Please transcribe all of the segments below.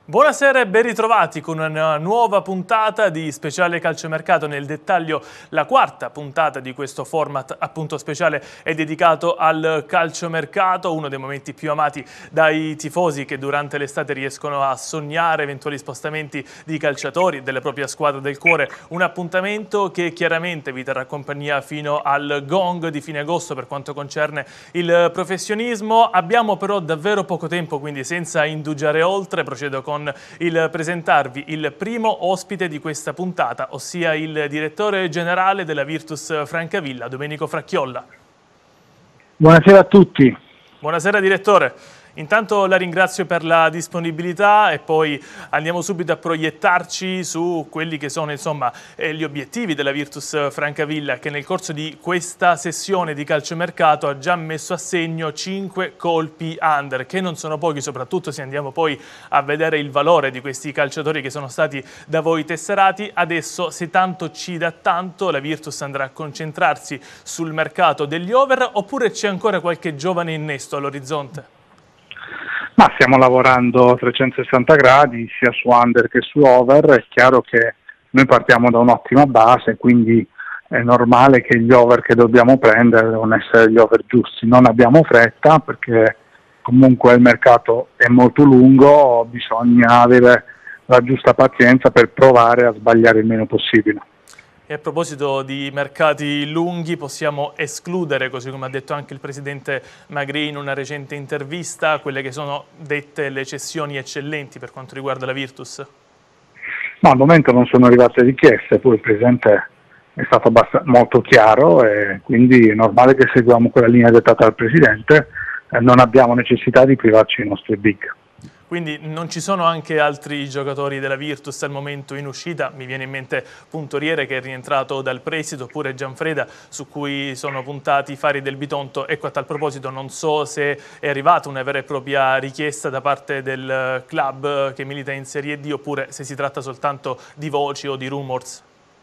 Buonasera e ben ritrovati con una nuova puntata di Speciale Calciomercato. Nel dettaglio la quarta puntata di questo format appunto speciale è dedicato al calciomercato, uno dei momenti più amati dai tifosi che durante l'estate riescono a sognare eventuali spostamenti di calciatori della propria squadra del cuore. Un appuntamento che chiaramente vi terrà compagnia fino al gong di fine agosto per quanto concerne il professionismo. Abbiamo però davvero poco tempo, quindi senza indugiare oltre procedo con il presentarvi il primo ospite di questa puntata, ossia il direttore generale della Virtus Francavilla, Domenico Fracchiolla. Buonasera a tutti. Buonasera direttore. Intanto la ringrazio per la disponibilità e poi andiamo subito a proiettarci su quelli che sono insomma gli obiettivi della Virtus Francavilla, che nel corso di questa sessione di calciomercato ha già messo a segno 5 colpi under, che non sono pochi, soprattutto se andiamo poi a vedere il valore di questi calciatori che sono stati da voi tesserati. Adesso, se tanto ci dà tanto, la Virtus andrà a concentrarsi sul mercato degli over, oppure c'è ancora qualche giovane innesto all'orizzonte? Ma stiamo lavorando a 360 gradi sia su under che su over. È chiaro che noi partiamo da un'ottima base, quindi è normale che gli over che dobbiamo prendere devono essere gli over giusti. Non abbiamo fretta perché comunque il mercato è molto lungo, bisogna avere la giusta pazienza per provare a sbagliare il meno possibile. E a proposito di mercati lunghi, possiamo escludere, così come ha detto anche il presidente Magri in una recente intervista, quelle che sono dette le cessioni eccellenti per quanto riguarda la Virtus? No, al momento non sono arrivate richieste, poi il presidente è stato molto chiaro e quindi è normale che seguiamo quella linea dettata dal presidente, non abbiamo necessità di privarci dei nostri big. Quindi non ci sono anche altri giocatori della Virtus al momento in uscita? Mi viene in mente Puntoriere, che è rientrato dal prestito, oppure Gianfreda, su cui sono puntati i fari del Bitonto. Ecco, a tal proposito non so se è arrivata una vera e propria richiesta da parte del club che milita in Serie D, oppure se si tratta soltanto di voci o di rumors.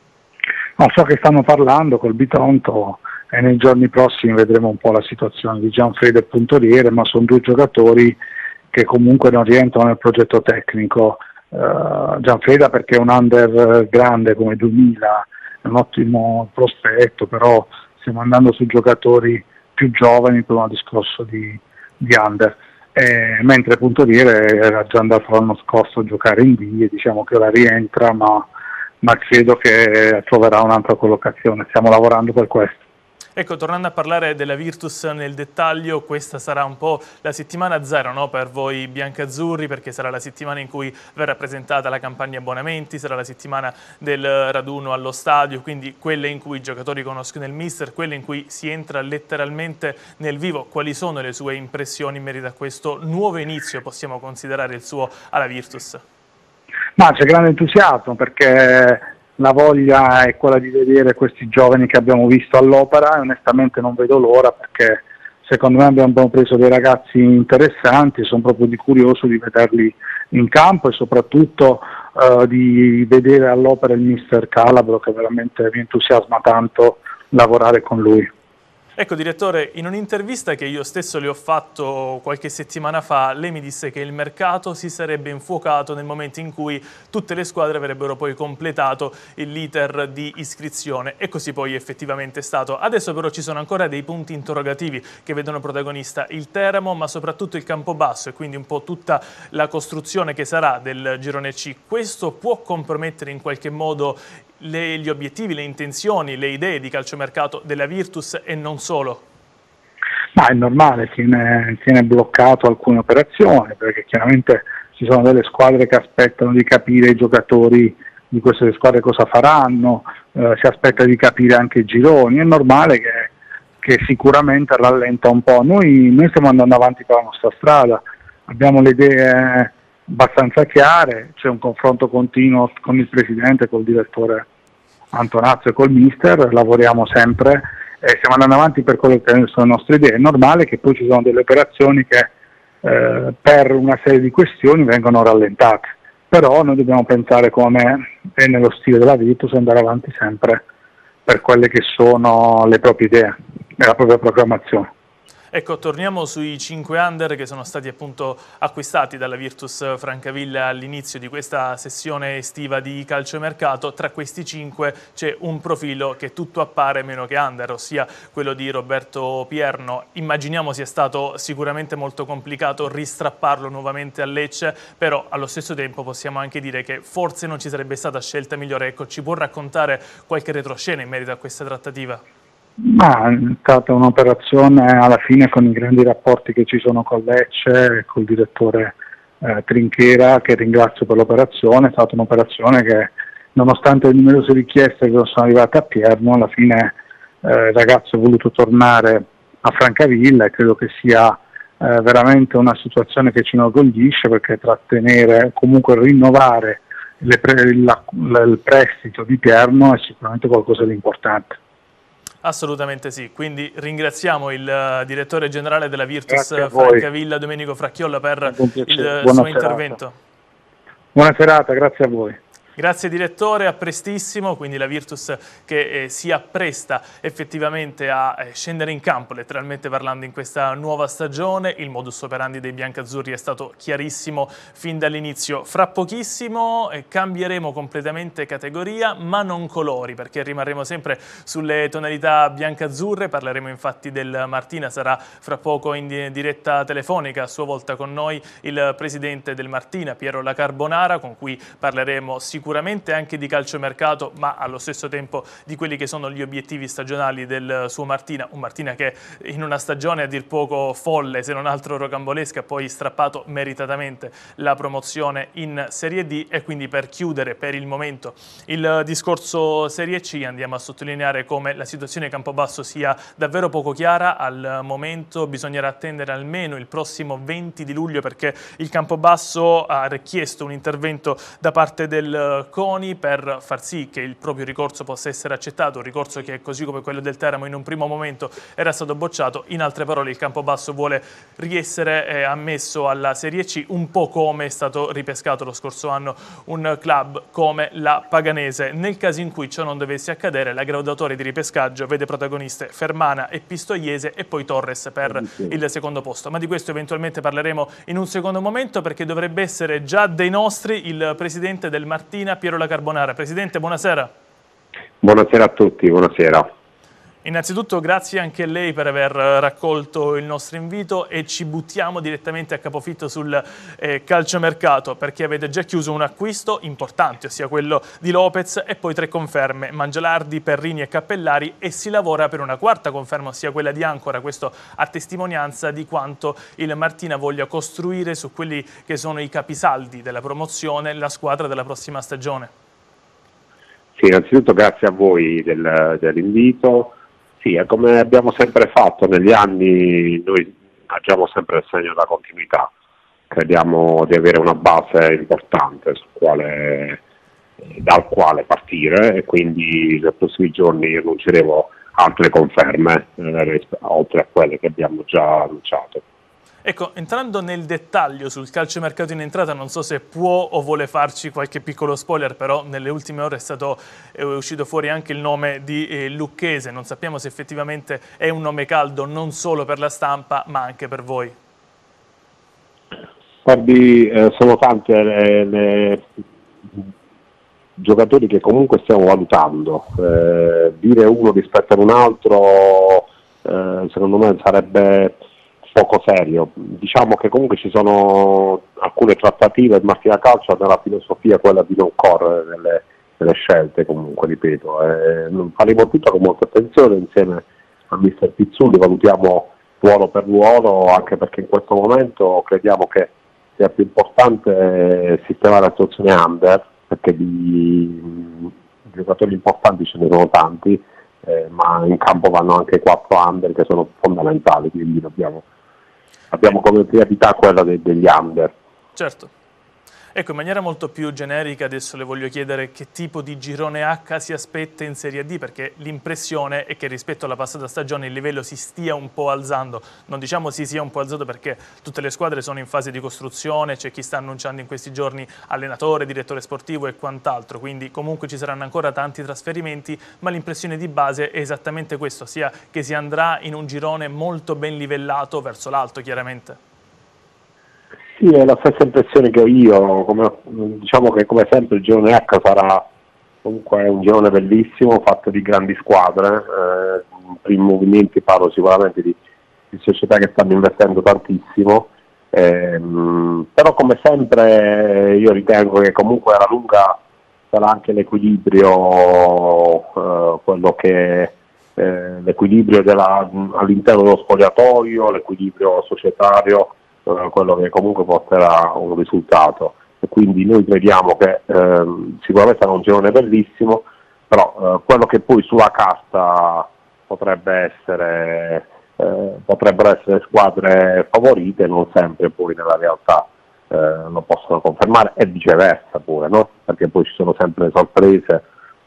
No, so che stanno parlando col Bitonto e nei giorni prossimi vedremo un po' la situazione di Gianfreda e Puntoriere, ma sono due giocatori che comunque non rientrano nel progetto tecnico. Gianfreda perché è un under grande come 2000, è un ottimo prospetto, però stiamo andando su giocatori più giovani per un discorso di under. Mentre Puntoriere era già andato l'anno scorso a giocare in B e diciamo che ora rientra, ma credo che troverà un'altra collocazione, stiamo lavorando per questo. Ecco, tornando a parlare della Virtus nel dettaglio, questa sarà un po' la settimana zero, no? Per voi biancazzurri, perché sarà la settimana in cui verrà presentata la campagna abbonamenti, sarà la settimana del raduno allo stadio, quindi quelle in cui i giocatori conoscono il mister, quelle in cui si entra letteralmente nel vivo. Quali sono le sue impressioni in merito a questo nuovo inizio, possiamo considerare il suo, alla Virtus? Ma c'è grande entusiasmo perché la voglia è quella di vedere questi giovani che abbiamo visto all'opera e onestamente non vedo l'ora, perché secondo me abbiamo preso dei ragazzi interessanti, sono proprio curioso di vederli in campo e soprattutto di vedere all'opera il mister Calabro, che veramente mi entusiasma tanto lavorare con lui. Ecco direttore, in un'intervista che io stesso le ho fatto qualche settimana fa, lei mi disse che il mercato si sarebbe infuocato nel momento in cui tutte le squadre avrebbero poi completato l'iter di iscrizione, e così poi effettivamente è stato. Adesso però ci sono ancora dei punti interrogativi che vedono protagonista il Teramo, ma soprattutto il Campobasso, e quindi un po' tutta la costruzione che sarà del girone C. Questo può compromettere in qualche modo gli obiettivi, le intenzioni, le idee di calciomercato della Virtus e non solo? Ma è normale, tiene bloccato alcune operazioni, perché chiaramente ci sono delle squadre che aspettano di capire i giocatori di queste squadre cosa faranno, si aspetta di capire anche i gironi, è normale che sicuramente rallenta un po'. Noi stiamo andando avanti per la nostra strada, abbiamo le idee abbastanza chiare, c'è un confronto continuo con il presidente, col direttore Antonazzo e col mister, lavoriamo sempre e stiamo andando avanti per quelle che sono le nostre idee. È normale che poi ci sono delle operazioni che per una serie di questioni vengono rallentate, però noi dobbiamo pensare, come è nello stile della Virtus, andare avanti sempre per quelle che sono le proprie idee e la propria programmazione. Ecco, torniamo sui 5 under che sono stati appunto acquistati dalla Virtus Francavilla all'inizio di questa sessione estiva di calciomercato. Tra questi 5 c'è un profilo che tutto appare meno che under, ossia quello di Roberto Pierno. Immaginiamo sia stato sicuramente molto complicato ristrapparlo nuovamente a Lecce, però allo stesso tempo possiamo anche dire che forse non ci sarebbe stata scelta migliore. Ecco, ci può raccontare qualche retroscena in merito a questa trattativa? Ma è stata un'operazione alla fine con i grandi rapporti che ci sono con Lecce e col direttore Trinchera, che ringrazio per l'operazione. È stata un'operazione che, nonostante le numerose richieste che sono arrivate a Pierno, alla fine il ragazzo ha voluto tornare a Francavilla e credo che sia veramente una situazione che ci inorgoglisce, perché trattenere, comunque rinnovare il prestito di Pierno è sicuramente qualcosa di importante. Assolutamente sì, quindi ringraziamo il direttore generale della Virtus Francavilla, Domenico Fracchiolla, per il suo intervento. Buona serata, grazie a voi. Grazie direttore, a prestissimo, quindi la Virtus che si appresta effettivamente a scendere in campo, letteralmente parlando, in questa nuova stagione. Il modus operandi dei biancazzurri è stato chiarissimo fin dall'inizio. Fra pochissimo cambieremo completamente categoria, ma non colori, perché rimarremo sempre sulle tonalità biancazzurre. Parleremo infatti del Martina, sarà fra poco in diretta telefonica a sua volta con noi il presidente del Martina, Piero La Carbonara, con cui parleremo sicuramente anche di calciomercato, ma allo stesso tempo di quelli che sono gli obiettivi stagionali del suo Martina, un Martina che in una stagione a dir poco folle, se non altro rocambolesca, ha poi strappato meritatamente la promozione in Serie D. E quindi, per chiudere per il momento il discorso Serie C, andiamo a sottolineare come la situazione Campobasso sia davvero poco chiara al momento. Bisognerà attendere almeno il prossimo 20 di luglio, perché il Campobasso ha richiesto un intervento da parte del CONI per far sì che il proprio ricorso possa essere accettato, un ricorso che, così come quello del Teramo, in un primo momento era stato bocciato. In altre parole, il Campobasso vuole riessere ammesso alla Serie C, un po' come è stato ripescato lo scorso anno un club come la Paganese. Nel caso in cui ciò non dovesse accadere, la graduatoria di ripescaggio vede protagoniste Fermana e Pistoiese, e poi Torres per il secondo posto. Ma di questo eventualmente parleremo in un secondo momento, perché dovrebbe essere già dei nostri il presidente del Martina, Piero La Carbonara. Presidente, buonasera. Buonasera a tutti, buonasera. Innanzitutto grazie anche a lei per aver raccolto il nostro invito, e ci buttiamo direttamente a capofitto sul calciomercato, perché avete già chiuso un acquisto importante, ossia quello di Lopez, e poi 3 conferme, Mangialardi, Perrini e Cappellari, e si lavora per una quarta conferma, ossia quella di Ancora. Questo a testimonianza di quanto il Martina voglia costruire su quelli che sono i capisaldi della promozione, la squadra della prossima stagione. Sì, innanzitutto grazie a voi dell'invito. Sì, come abbiamo sempre fatto negli anni, noi agiamo sempre nel segno della continuità. Crediamo di avere una base importante dal quale partire, e quindi nei prossimi giorni annunceremo altre conferme oltre a quelle che abbiamo già annunciato. Ecco, entrando nel dettaglio sul calciomercato in entrata, non so se può o vuole farci qualche piccolo spoiler, però nelle ultime ore è uscito fuori anche il nome di Lucchese. Non sappiamo se effettivamente è un nome caldo non solo per la stampa, ma anche per voi. Guardi, sono tanti le giocatori che comunque stiamo valutando. Dire uno rispetto ad un altro secondo me sarebbe poco serio. Diciamo che comunque ci sono alcune trattative. Il Martina Calcio ha nella filosofia quella di non correre nelle scelte, comunque ripeto, faremo tutto con molta attenzione insieme a mister Pizzulli, valutiamo ruolo per ruolo, anche perché in questo momento crediamo che sia più importante sistemare la situazione under, perché di giocatori importanti ce ne sono tanti, ma in campo vanno anche 4 under che sono fondamentali, quindi abbiamo come priorità quella degli under. Certo. Ecco, in maniera molto più generica adesso le voglio chiedere che tipo di girone H si aspetta in Serie D, perché l'impressione è che rispetto alla passata stagione il livello si stia un po' alzando, non diciamo si sia un po' alzato perché tutte le squadre sono in fase di costruzione, c'è chi sta annunciando in questi giorni allenatore, direttore sportivo e quant'altro, quindi comunque ci saranno ancora tanti trasferimenti, ma l'impressione di base è esattamente questo, sia che si andrà in un girone molto ben livellato verso l'alto chiaramente. Sì, è la stessa impressione che ho io, diciamo che come sempre il girone H sarà comunque un girone bellissimo, fatto di grandi squadre, in primi movimenti parlo sicuramente di società che stanno investendo tantissimo, però come sempre io ritengo che comunque alla lunga sarà anche l'equilibrio, quello che l'equilibrio all'interno dello spogliatoio, l'equilibrio societario, quello che comunque porterà un risultato, e quindi noi crediamo che sicuramente sarà un girone bellissimo, però quello che poi sulla carta potrebbero essere squadre favorite non sempre poi nella realtà lo possono confermare, e viceversa pure, no? Perché poi ci sono sempre sorprese,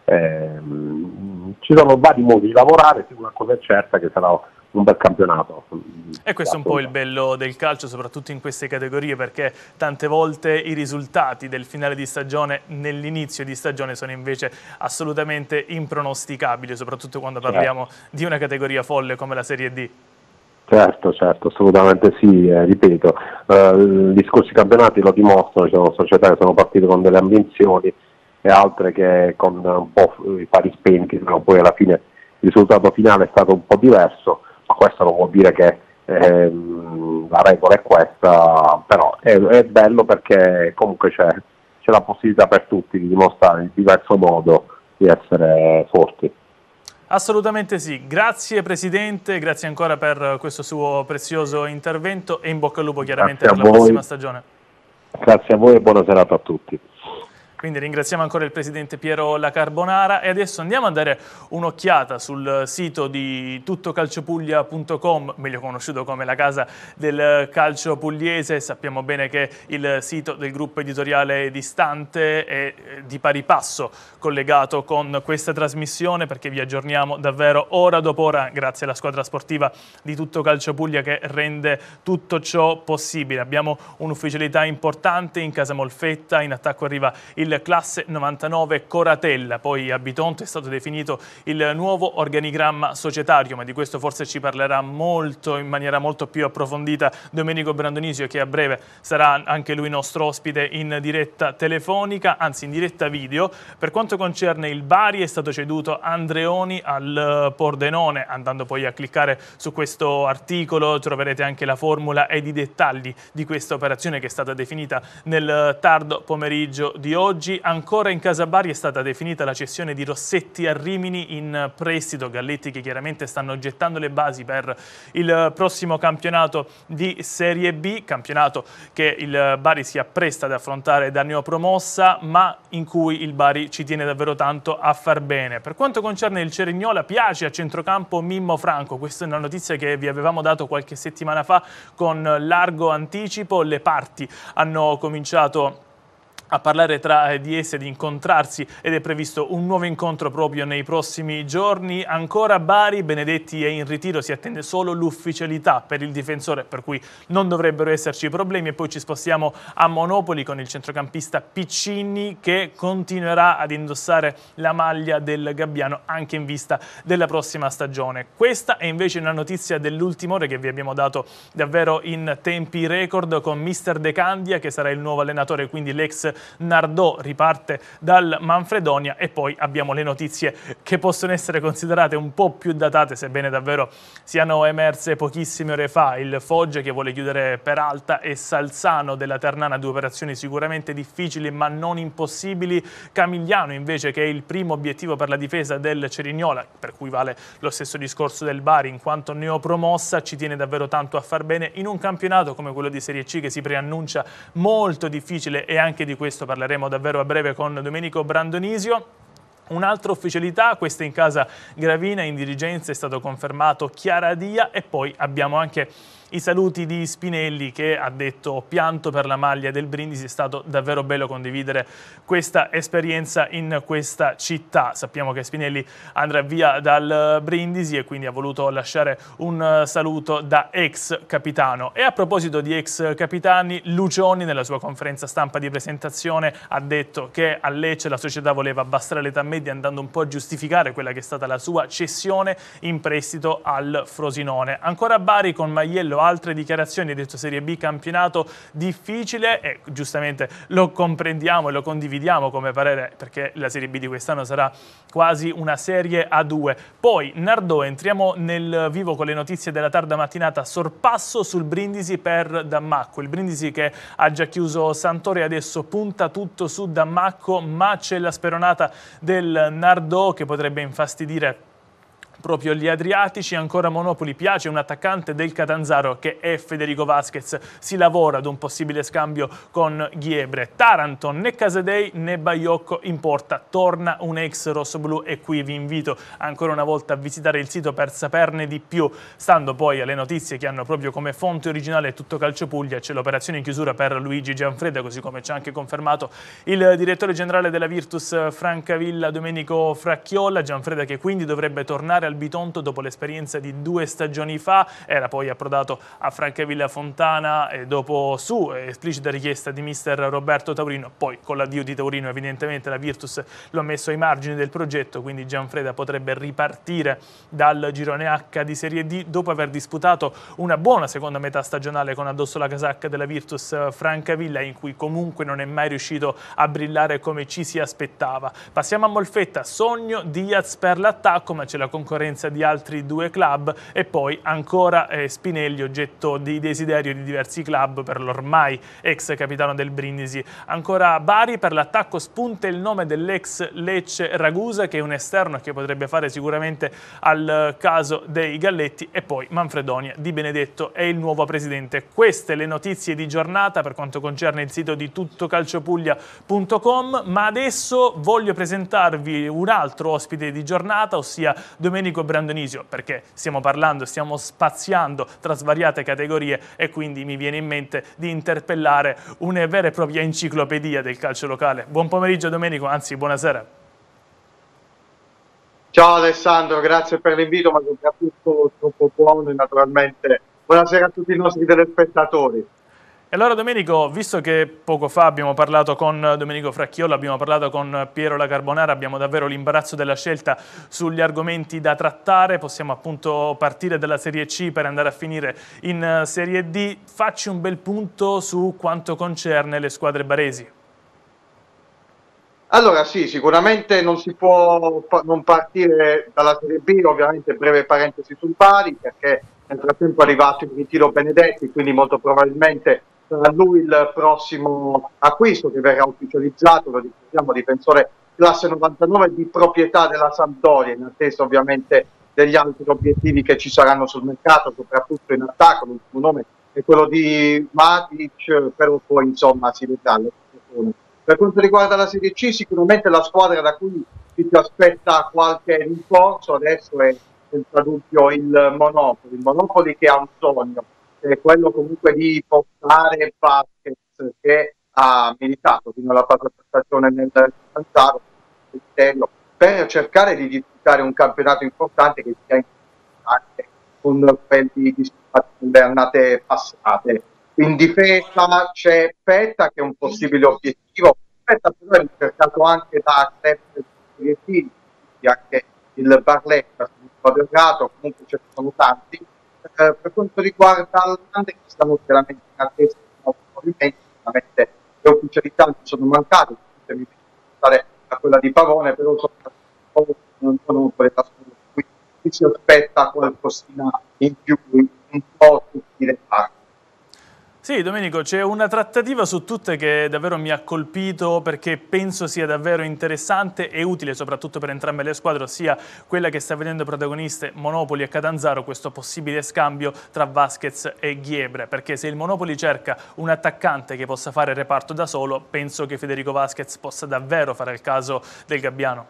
ci sono vari modi di lavorare, una cosa è certa che sarà un bel campionato. E questo è un po' il bello del calcio, soprattutto in queste categorie, perché tante volte i risultati del finale di stagione nell'inizio di stagione sono invece assolutamente impronosticabili, soprattutto quando parliamo di una categoria folle come la Serie D. Certo, assolutamente sì, ripeto, gli scorsi campionati lo dimostrano, ci sono società che sono partite con delle ambizioni e altre che con un po' i fari spenti, però poi alla fine il risultato finale è stato un po' diverso, ma questo non vuol dire che la regola è questa, però è bello perché comunque c'è la possibilità per tutti di dimostrare in diverso modo di essere forti. Assolutamente sì, grazie Presidente, grazie ancora per questo suo prezioso intervento e in bocca al lupo chiaramente per la prossima stagione. Grazie a voi e buona serata a tutti. Quindi ringraziamo ancora il Presidente Piero La Carbonara e adesso andiamo a dare un'occhiata sul sito di tuttocalciopuglia.com, meglio conosciuto come la casa del calcio pugliese. Sappiamo bene che il sito del gruppo editoriale Distante è di pari passo collegato con questa trasmissione, perché vi aggiorniamo davvero ora dopo ora grazie alla squadra sportiva di Tutto Calcio Puglia che rende tutto ciò possibile. Abbiamo un'ufficialità importante in casa Molfetta, in attacco arriva il classe 99 Coratella, poi a Bitonto è stato definito il nuovo organigramma societario, ma di questo forse ci parlerà in maniera molto più approfondita Domenico Brandonisio, che a breve sarà anche lui nostro ospite in diretta telefonica, anzi in diretta video. Per quanto concerne il Bari è stato ceduto Andreoni al Pordenone. Andando poi a cliccare su questo articolo troverete anche la formula ed i dettagli di questa operazione che è stata definita nel tardo pomeriggio di oggi. Ancora in casa Bari è stata definita la cessione di Rossetti a Rimini in prestito, Galletti che chiaramente stanno gettando le basi per il prossimo campionato di Serie B, campionato che il Bari si appresta ad affrontare da neopromossa, ma in cui il Bari ci tiene davvero tanto a far bene. Per quanto concerne il Cerignola, piace a centrocampo Mimmo Franco, questa è una notizia che vi avevamo dato qualche settimana fa con largo anticipo. Le parti hanno cominciato a parlare tra di esse, di incontrarsi, ed è previsto un nuovo incontro proprio nei prossimi giorni. Ancora Bari, Benedetti è in ritiro, si attende solo l'ufficialità per il difensore, per cui non dovrebbero esserci problemi. E poi ci spostiamo a Monopoli con il centrocampista Piccini, che continuerà ad indossare la maglia del Gabbiano anche in vista della prossima stagione. Questa è invece una notizia dell'ultima ora che vi abbiamo dato davvero in tempi record, con mister De Candia che sarà il nuovo allenatore, quindi l'ex Nardò riparte dal Manfredonia. E poi abbiamo le notizie che possono essere considerate un po' più datate, sebbene davvero siano emerse pochissime ore fa. Il Foggia che vuole chiudere Peralta e Salzano della Ternana, due operazioni sicuramente difficili ma non impossibili. Camigliano invece, che è il primo obiettivo per la difesa del Cerignola, per cui vale lo stesso discorso del Bari in quanto neopromossa, ci tiene davvero tanto a far bene in un campionato come quello di Serie C che si preannuncia molto difficile, e anche di questo parleremo davvero a breve con Domenico Brandonisio. Un'altra ufficialità, questa in casa Gravina, in dirigenza è stato confermato Chiaradia, e poi abbiamo anche i saluti di Spinelli, che ha detto pianto per la maglia del Brindisi, è stato davvero bello condividere questa esperienza in questa città. Sappiamo che Spinelli andrà via dal Brindisi e quindi ha voluto lasciare un saluto da ex capitano. E a proposito di ex capitani, Lucioni nella sua conferenza stampa di presentazione ha detto che a Lecce la società voleva abbassare l'età media, andando un po' a giustificare quella che è stata la sua cessione in prestito al Frosinone. Ancora Bari con Maiello, altre dichiarazioni, ha detto Serie B campionato difficile, e giustamente lo comprendiamo e lo condividiamo come parere, perché la Serie B di quest'anno sarà quasi una Serie A2. Poi Nardò, entriamo nel vivo con le notizie della tarda mattinata. Sorpasso sul Brindisi per Dammacco, il Brindisi che ha già chiuso Santoro e adesso punta tutto su Dammacco, ma c'è la speronata del Nardò che potrebbe infastidire proprio gli adriatici. Ancora Monopoli, piace un attaccante del Catanzaro che è Federico Vasquez, si lavora ad un possibile scambio con Ghiebre. Taranto, né Casadei né Baiocco in porta, torna un ex rossoblù, e qui vi invito ancora una volta a visitare il sito per saperne di più, stando poi alle notizie che hanno proprio come fonte originale Tutto Calcio Puglia. C'è l'operazione in chiusura per Luigi Gianfreda, così come ci ha anche confermato il direttore generale della Virtus Francavilla Domenico Fracchiola. Gianfreda che quindi dovrebbe tornare al Bitonto dopo l'esperienza di 2 stagioni fa, era poi approdato a Francavilla Fontana e dopo su esplicita richiesta di mister Roberto Taurino. Poi con l'addio di Taurino evidentemente la Virtus lo ha messo ai margini del progetto, quindi Gianfreda potrebbe ripartire dal girone H di Serie D dopo aver disputato una buona seconda metà stagionale con addosso la casacca della Virtus Francavilla, in cui comunque non è mai riuscito a brillare come ci si aspettava. Passiamo a Molfetta, sogno Diaz per l'attacco, ma c'è la concorrenza di altri 2 club, e poi ancora Spinelli, oggetto di desiderio di diversi club per l'ormai ex capitano del Brindisi. Ancora Bari, per l'attacco spunta il nome dell'ex Lecce Ragusa, che è un esterno che potrebbe fare sicuramente al caso dei Galletti, e poi Manfredonia, Di Benedetto è il nuovo presidente. Queste le notizie di giornata per quanto concerne il sito di tuttocalciopuglia.com, ma adesso voglio presentarvi un altro ospite di giornata, ossia Domenico Brandonisio, perché stiamo spaziando tra svariate categorie e quindi mi viene in mente di interpellare una vera e propria enciclopedia del calcio locale. Buon pomeriggio Domenico, anzi buonasera. Ciao Alessandro, grazie per l'invito, ma soprattutto troppo buono e naturalmente buonasera a tutti i nostri telespettatori. E allora Domenico, visto che poco fa abbiamo parlato con Domenico Fracchiola, abbiamo parlato con Piero La Carbonara, abbiamo davvero l'imbarazzo della scelta sugli argomenti da trattare, possiamo appunto partire dalla Serie C per andare a finire in Serie D. Facci un bel punto su quanto concerne le squadre baresi. Allora sì, sicuramente non si può non partire dalla Serie B, ovviamente breve parentesi sul Bari, perché nel frattempo è arrivato il ritiro Benedetti, quindi molto probabilmente sarà lui il prossimo acquisto che verrà ufficializzato, lo ricordiamo, difensore classe 99 di proprietà della Sampdoria, in attesa ovviamente degli altri obiettivi che ci saranno sul mercato, soprattutto in attacco. L'ultimo nome è quello di Matic, però poi insomma si vedrà. Per quanto riguarda la Serie C, sicuramente la squadra da cui si aspetta qualche rinforzo adesso è senza dubbio il Monopoli che ha un sogno, è quello comunque di portare Vasquez, che ha militato fino alla fase della stagione nel Catanzaro, per cercare di disputare un campionato importante che sia anche con quelli disputati nelle annate passate. In difesa c'è Petta che è un possibile obiettivo. Petta però è cercato anche da obiettivi, anche il Barletta quadrato, comunque ce ne sono tanti. Per quanto riguarda l'Atlante, che stanno veramente in attesa di nuovi movimenti, ovviamente le ufficialità non sono mancate, mi pensare a quella di Pavone, però non sono quella qui si aspetta qualcosina in più, un po' tutti le parti. Sì, Domenico, c'è una trattativa su tutte che davvero mi ha colpito, perché penso sia davvero interessante e utile soprattutto per entrambe le squadre, ossia quella che sta vedendo protagoniste Monopoli e Catanzaro, questo possibile scambio tra Vasquez e Ghiebre, perché se il Monopoli cerca un attaccante che possa fare il reparto da solo, penso che Federico Vasquez possa davvero fare il caso del Gabbiano.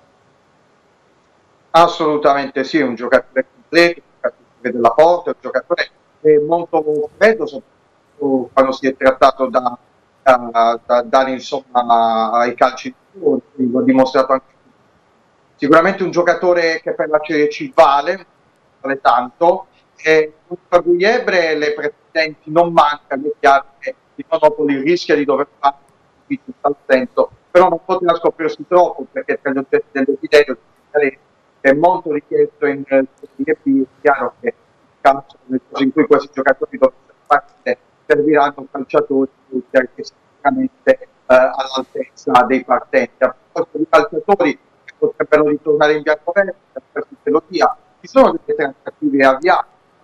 Assolutamente sì, è un giocatore completo, un giocatore che vede la porta, è un giocatore molto freddo, soprattutto quando si è trattato da dare insomma ai calciatori, l'ho dimostrato anche. Sicuramente un giocatore che per la Serie C vale tanto, e per Gugliebre le precedenti non mancano. È chiaro che il Monopoli rischia di dover fare in tal senso, però non poteva scoprirsi troppo, perché tra gli oggetti del desiderio è molto richiesto in Serie B. È chiaro che nel caso in cui questi giocatori dovessero partire, serviranno calciatori che sicuramente all'altezza dei partenti. A proposito di calciatori che potrebbero ritornare in bianco-verde, per te lo dia, ci sono delle trattative avviate,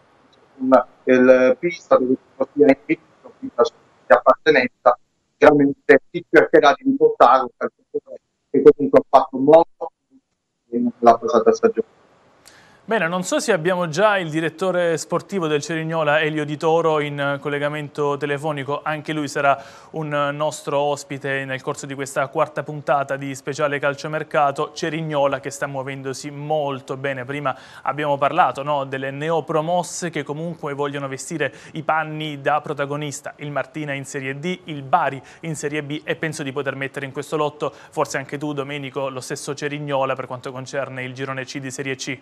il pista dove si sia inserito, pista di appartenenza, chiaramente si cercherà di riportare un calciatore che comunque ha fatto molto nella passata stagione. Bene, non so se abbiamo già il direttore sportivo del Cerignola, Elio Di Toro, in collegamento telefonico. Anche lui sarà un nostro ospite nel corso di questa quarta puntata di Speciale Calciomercato. Cerignola che sta muovendosi molto bene. Prima abbiamo parlato, no, delle neopromosse che comunque vogliono vestire i panni da protagonista. Il Martina in Serie D, il Bari in Serie B, e penso di poter mettere in questo lotto, forse anche tu Domenico, lo stesso Cerignola per quanto concerne il girone C di Serie C.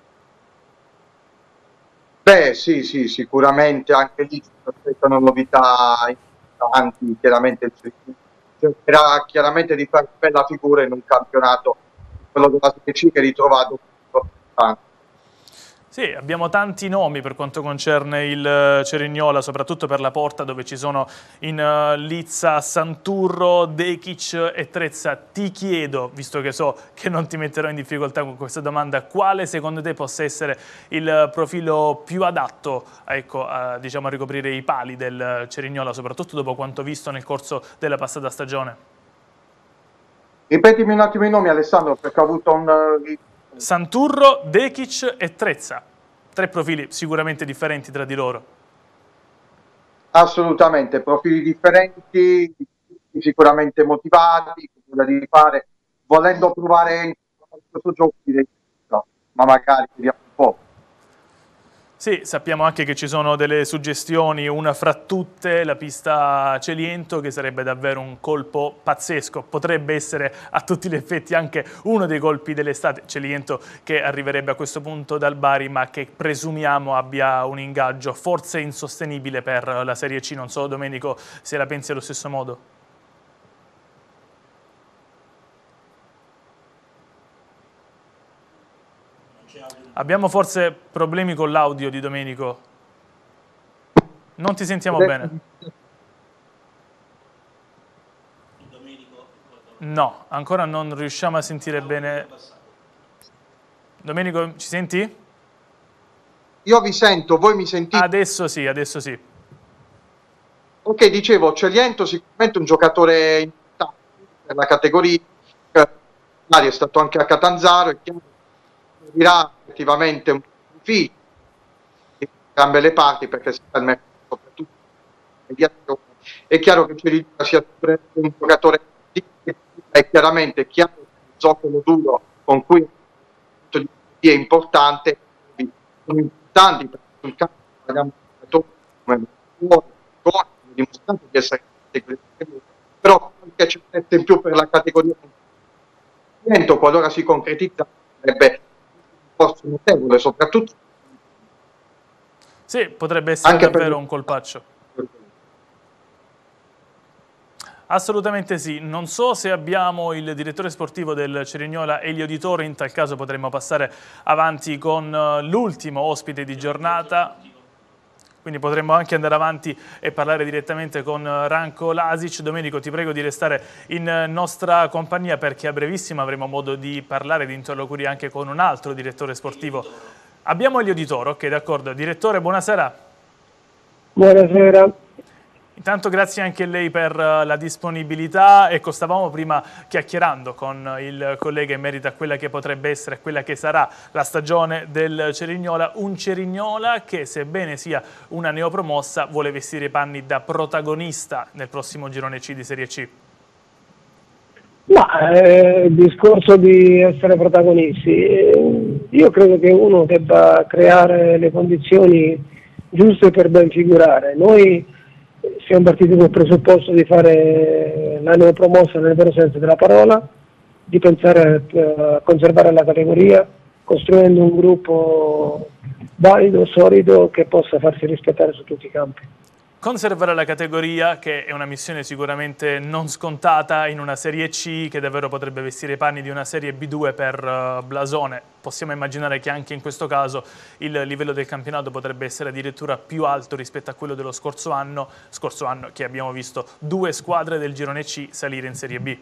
Beh, sì, sicuramente anche lì si aspettano novità importanti. Chiaramente cercherà chiaramente di fare bella figura in un campionato, quello della Serie C, che è ritrovato importante. Sì, abbiamo tanti nomi per quanto concerne il Cerignola, soprattutto per la porta, dove ci sono in lizza Santurro, Dekic e Trezza. Ti chiedo, visto che so che non ti metterò in difficoltà con questa domanda, quale secondo te possa essere il profilo più adatto, ecco, diciamo, a ricoprire i pali del Cerignola, soprattutto dopo quanto visto nel corso della passata stagione? Ripetimi un attimo i nomi, Alessandro, perché ho avuto un... Santurro, Dekic e Trezza. Tre profili sicuramente differenti tra di loro. Assolutamente, profili differenti, sicuramente motivati, di fare, volendo provare in questo gioco, direi no, ma magari vediamo un po'. Sì, sappiamo anche che ci sono delle suggestioni, una fra tutte la pista Celiento, che sarebbe davvero un colpo pazzesco, potrebbe essere a tutti gli effetti anche uno dei colpi dell'estate. Celiento che arriverebbe a questo punto dal Bari, ma che presumiamo abbia un ingaggio forse insostenibile per la Serie C. Non so Domenico se la pensi allo stesso modo. Abbiamo forse problemi con l'audio di Domenico. Non ti sentiamo bene. No, ancora non riusciamo a sentire bene. Domenico, ci senti? Io vi sento, voi mi sentite? Adesso sì, adesso sì. Ok, dicevo, Celiento sicuramente un giocatore importante per la categoria. Mario è stato anche a Catanzaro, e servirà effettivamente un figlio di entrambe le parti, perché si sta il mercato soprattutto mediazione. È chiaro che Cerignola sia un giocatore, è chiaramente chiaro che il gioco duro con cui è importante, sono importanti per il campo, parliamo di giocatori come dimostrato di essere però qualche certezza in più per la categoria, qualora si concretizza, sarebbe un forse notevole, soprattutto. Sì, potrebbe essere anche davvero un colpaccio. Assolutamente sì. Non so se abbiamo il direttore sportivo del Cerignola, Elio Di Toro. In tal caso potremmo passare avanti con l'ultimo ospite di giornata. Quindi potremmo anche andare avanti e parlare direttamente con Ranko Lasic. Domenico, ti prego di restare in nostra compagnia, perché a brevissimo avremo modo di parlare, di interloquire anche con un altro direttore sportivo. Abbiamo Elio Di Toro, ok, d'accordo. Direttore, buonasera. Buonasera. Intanto grazie anche a lei per la disponibilità. Ecco, stavamo prima chiacchierando con il collega in merito a quella che potrebbe essere, quella che sarà la stagione del Cerignola. Un Cerignola che, sebbene sia una neopromossa, vuole vestire i panni da protagonista nel prossimo girone C di Serie C. Ma il discorso di essere protagonisti, io credo che uno debba creare le condizioni giuste per ben figurare. Noi siamo partiti col presupposto di fare la neopromossa nel vero senso della parola, di pensare a conservare la categoria, costruendo un gruppo valido, solido, che possa farsi rispettare su tutti i campi. Conservare la categoria, che è una missione sicuramente non scontata in una Serie C che davvero potrebbe vestire i panni di una Serie B2 per Blasone. Possiamo immaginare che anche in questo caso il livello del campionato potrebbe essere addirittura più alto rispetto a quello dello scorso anno che abbiamo visto 2 squadre del girone C salire in Serie B.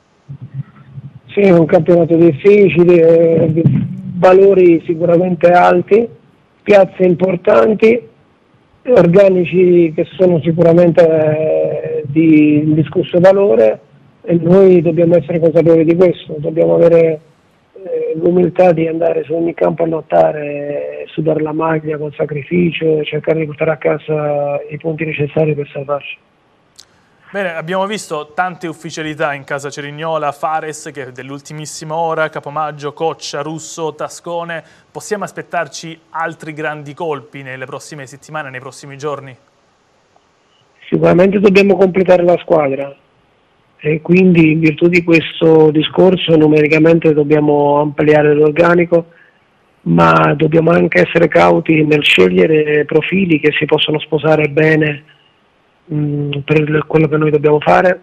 Sì, è un campionato difficile, valori sicuramente alti, piazze importanti, organici che sono sicuramente di indiscusso valore, e noi dobbiamo essere consapevoli di questo, dobbiamo avere l'umiltà di andare su ogni campo a lottare, sudare la maglia con sacrificio, cercare di portare a casa i punti necessari per salvarci. Bene, abbiamo visto tante ufficialità in casa Cerignola, Fares che è dell'ultimissima ora, Capomaggio, Coccia, Russo, Tascone. Possiamo aspettarci altri grandi colpi nelle prossime settimane, nei prossimi giorni? Sicuramente dobbiamo completare la squadra e quindi in virtù di questo discorso numericamente dobbiamo ampliare l'organico, ma dobbiamo anche essere cauti nel scegliere profili che si possono sposare bene per quello che noi dobbiamo fare,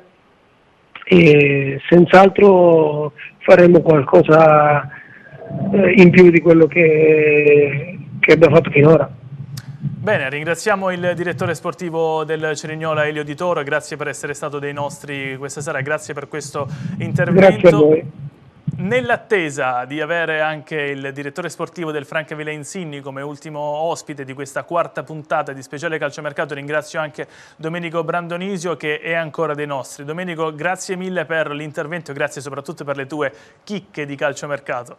e senz'altro faremo qualcosa in più di quello che abbiamo fatto finora. Bene, ringraziamo il direttore sportivo del Cerignola, Elio Di Toro, grazie per essere stato dei nostri questa sera, grazie per questo intervento. Grazie a voi. Nell'attesa di avere anche il direttore sportivo del Francavilla Insigni come ultimo ospite di questa quarta puntata di Speciale Calciomercato, ringrazio anche Domenico Brandonisio che è ancora dei nostri. Domenico, grazie mille per l'intervento e grazie soprattutto per le tue chicche di calciomercato.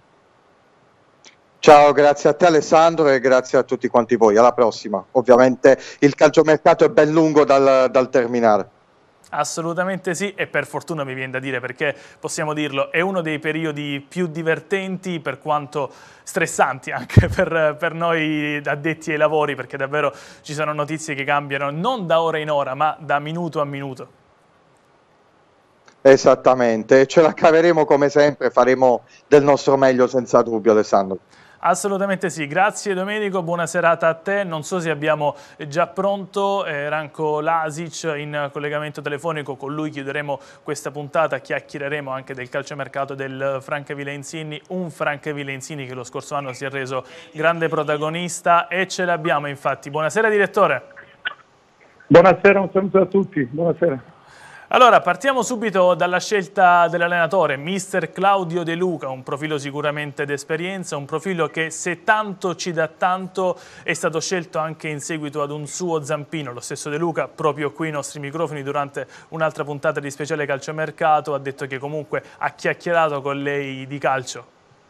Ciao, grazie a te Alessandro e grazie a tutti quanti voi. Alla prossima. Ovviamente il calciomercato è ben lungo dal terminare. Assolutamente sì, e per fortuna mi viene da dire, perché possiamo dirlo, è uno dei periodi più divertenti per quanto stressanti anche per noi addetti ai lavori, perché davvero ci sono notizie che cambiano non da ora in ora ma da minuto a minuto. Esattamente, ce la caveremo come sempre, faremo del nostro meglio senza dubbio Alessandro. Assolutamente sì, grazie Domenico, buona serata a te. Non so se abbiamo già pronto Ranko Lasic in collegamento telefonico, con lui chiuderemo questa puntata, chiacchiereremo anche del calciomercato del Francavilla Insigni, un Francavilla Insigni che lo scorso anno si è reso grande protagonista e ce l'abbiamo infatti. Buonasera direttore. Buonasera, un saluto a tutti, buonasera. Allora, partiamo subito dalla scelta dell'allenatore, mister Claudio De Luca, un profilo sicuramente d'esperienza, un profilo che se tanto ci dà tanto è stato scelto anche in seguito ad un suo zampino. Lo stesso De Luca, proprio qui ai nostri microfoni, durante un'altra puntata di Speciale Calciomercato, ha detto che comunque ha chiacchierato con lei di calcio.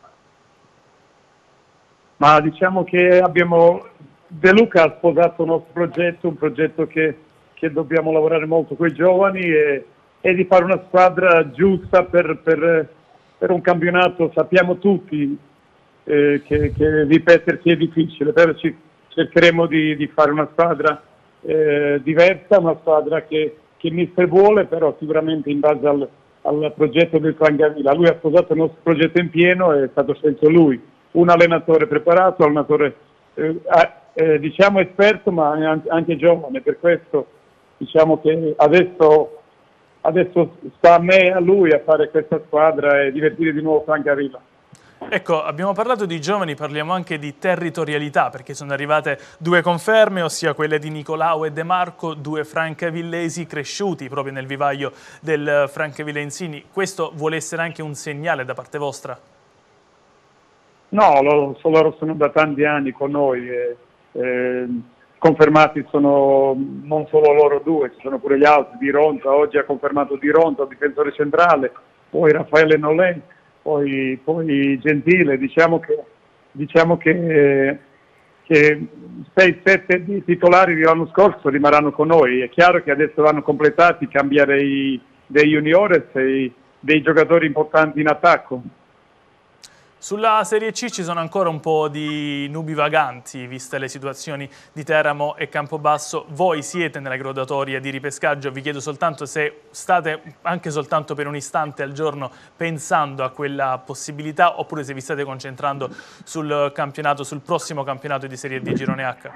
Ma diciamo che De Luca ha sposato il nostro progetto, un progetto che dobbiamo lavorare molto con i giovani e di fare una squadra giusta per un campionato. Sappiamo tutti che ripetersi è difficile, però cercheremo di fare una squadra diversa, una squadra che mister vuole, però sicuramente in base al progetto del Francavilla. Lui ha sposato il nostro progetto in pieno, è stato scelto lui, un allenatore preparato, un allenatore diciamo esperto ma anche giovane, per questo diciamo che adesso sta a me e a lui a fare questa squadra e divertire di nuovo Francavilla. Ecco, abbiamo parlato di giovani, parliamo anche di territorialità, perché sono arrivate 2 conferme, ossia quelle di Nicolau e De Marco, 2 francavillesi cresciuti proprio nel vivaio del Francavilla Insigni. Questo vuole essere anche un segnale da parte vostra? No, loro sono da tanti anni con noi. Confermati sono non solo loro 2, ci sono pure gli altri. Di Ronta, oggi ha confermato Di Ronta, difensore centrale, poi Raffaele Nolè, poi Gentile. Diciamo che 6-7 titolari dell'anno scorso rimarranno con noi. È chiaro che adesso vanno completati, cambiare dei juniores e dei giocatori importanti in attacco. Sulla Serie C ci sono ancora un po' di nubi vaganti, viste le situazioni di Teramo e Campobasso. Voi siete nella graduatoria di ripescaggio, vi chiedo soltanto se state anche soltanto per un istante al giorno pensando a quella possibilità, oppure se vi state concentrando sul campionato, sul prossimo campionato di Serie D Girone H.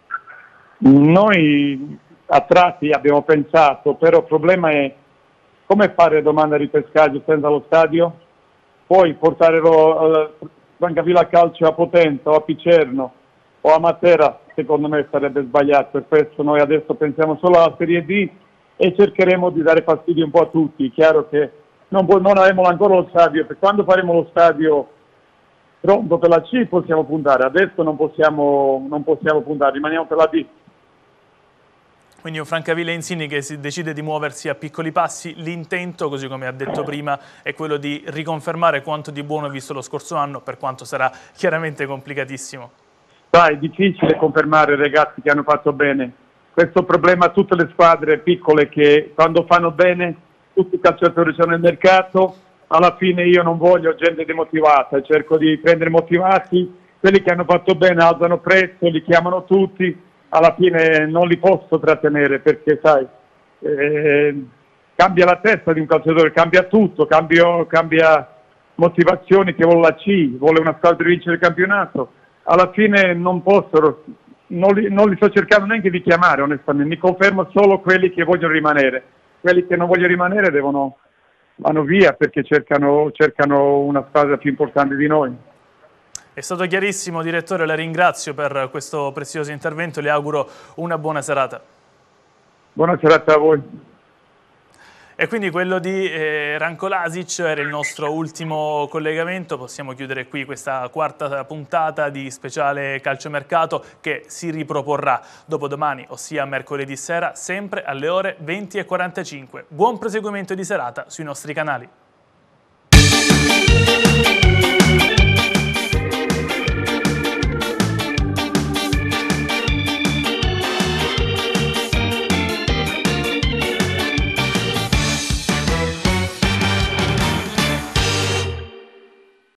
Noi a tratti abbiamo pensato, però il problema è come fare domanda di ripescaggio senza lo stadio? Poi portare Francavilla Calcio a Potenza o a Picerno o a Matera, secondo me sarebbe sbagliato. Per questo noi adesso pensiamo solo alla Serie D e cercheremo di dare fastidio un po' a tutti. Chiaro che non avremo ancora lo stadio, perché quando faremo lo stadio pronto per la C possiamo puntare, adesso non possiamo puntare, rimaniamo per la D. Quindi un Francavilla Insigni che si decide di muoversi a piccoli passi. L'intento, così come ha detto prima, è quello di riconfermare quanto di buono visto lo scorso anno, per quanto sarà chiaramente complicatissimo. È difficile confermare ragazzi che hanno fatto bene. Questo problema a tutte le squadre piccole, che quando fanno bene tutti i calciatori sono nel mercato. Alla fine io non voglio gente demotivata, cerco di prendere motivati, quelli che hanno fatto bene alzano prezzo, li chiamano tutti. Alla fine non li posso trattenere perché, sai, cambia la testa di un calciatore, cambia tutto, cambia motivazioni, che vuole la C, vuole una squadra di vincere il campionato. Alla fine non li sto cercando neanche di chiamare, onestamente, mi confermo solo quelli che vogliono rimanere. Quelli che non vogliono rimanere vanno via perché cercano una squadra più importante di noi. È stato chiarissimo, direttore, la ringrazio per questo prezioso intervento, le auguro una buona serata. Buona serata a voi. E quindi quello di Ranko Lasic era il nostro ultimo collegamento. Possiamo chiudere qui questa quarta puntata di speciale calciomercato che si riproporrà dopodomani, ossia mercoledì sera, sempre alle ore 20:45. Buon proseguimento di serata sui nostri canali.